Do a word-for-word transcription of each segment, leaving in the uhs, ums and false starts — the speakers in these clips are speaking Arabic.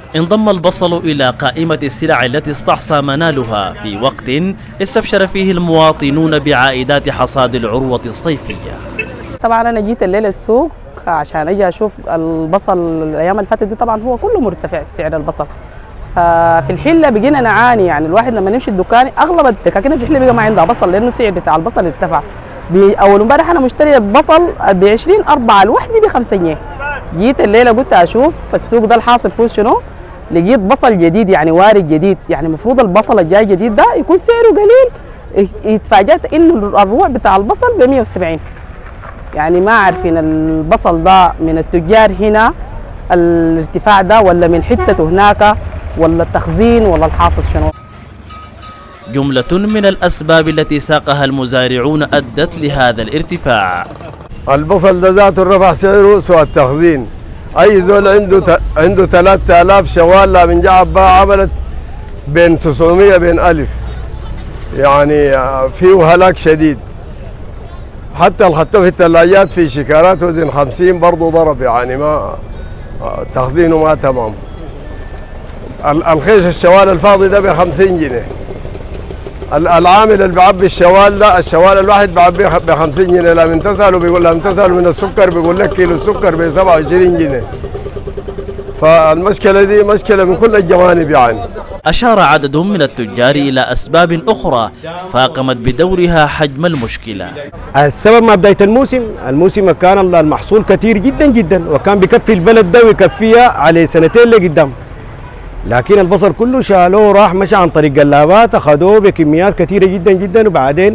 انضم البصل إلى قائمة السلع التي استعصى منالها في وقت استبشر فيه المواطنون بعائدات حصاد العروة الصيفية. طبعا أنا جيت الليلة السوق عشان أجي أشوف البصل. الأيام اللي فاتت دي طبعا هو كله مرتفع سعر البصل، ففي الحلة بقينا نعاني. يعني الواحد لما نمشي الدكان أغلب الدكاكين في الحلة بقى ما عندها بصل لأنه السعر بتاع البصل ارتفع. أول امبارح أنا مشترية بصل ب عشرين أربعة الوحدة ب خمسة جنيه. جيت الليلة قلت أشوف السوق ده الحاصل فيه شنو، لقيت بصل جديد يعني وارد جديد. يعني المفروض البصل الجاي جديد ده يكون سعره قليل، اتفاجأت إنه الروع بتاع البصل ب مية وسبعين. يعني ما عارفين البصل ده من التجار هنا الارتفاع ده ولا من حتته هناك ولا التخزين ولا الحاصل شنو. جملة من الأسباب التي ساقها المزارعون أدت لهذا الارتفاع. البصل ده ذاته رفع سعره سوى التخزين. أي زول عنده عنده ثلاثة آلاف شوال من جعب عملت بين تسعمية بين ألف، يعني فيه هلاك شديد. حتى الخطة في الثلاجات في شكارات وزن خمسين برضه ضرب، يعني ما تخزينه ما تمام. الخيش الشوال الفاضي ده ب خمسين جنيه. العامل اللي بيعبي الشوال ده الشوال الواحد بيعبيه ب خمسين جنيه، لما تسأله بيقول لما تسأله من السكر بيقول لك كيلو السكر ب سبعة وعشرين جنيه. فالمشكلة دي مشكلة من كل الجوانب يعني. أشار عدد من التجار إلى أسباب أخرى فاقمت بدورها حجم المشكلة. السبب ما بداية الموسم، الموسم كان المحصول كثير جدا جدا وكان بيكفي البلد ده ويكفيها على سنتين لقدام، لكن البصل كله شالوه راح مشى عن طريق قلابات أخذوه بكميات كثيرة جدا جدا، وبعدين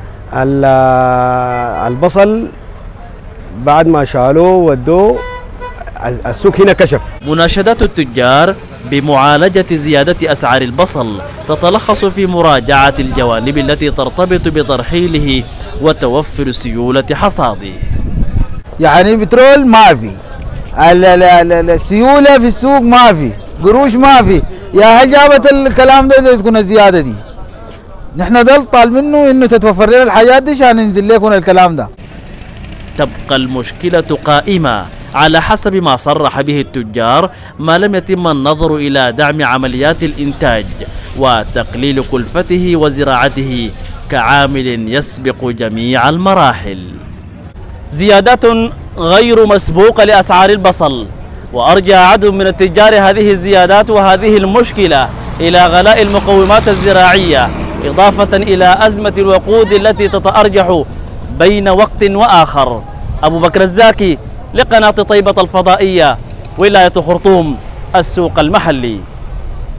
البصل بعد ما شالوه ودوه السوق هنا كشف. مناشدات التجار بمعالجة زيادة أسعار البصل تتلخص في مراجعة الجوانب التي ترتبط بترحيله وتوفر سيولة حصاده. يعني بترول ما في، السيولة في السوق ما في، قروش ما في، يا هل جابت الكلام ده يسكن الزيادة دي؟ نحن ده طال منه انه تتوفر لنا الحاجات دي عشان ينزل لكم الكلام ده. تبقى المشكلة قائمة على حسب ما صرح به التجار ما لم يتم النظر إلى دعم عمليات الإنتاج وتقليل كلفته وزراعته كعامل يسبق جميع المراحل. زيادات غير مسبوقة لأسعار البصل، وأرجع عدد من التجار هذه الزيادات وهذه المشكلة إلى غلاء المقومات الزراعية إضافة إلى أزمة الوقود التي تتأرجح بين وقت وآخر. أبو بكر الزاكي لقناة طيبة الفضائية، ولاية خرطوم، السوق المحلي.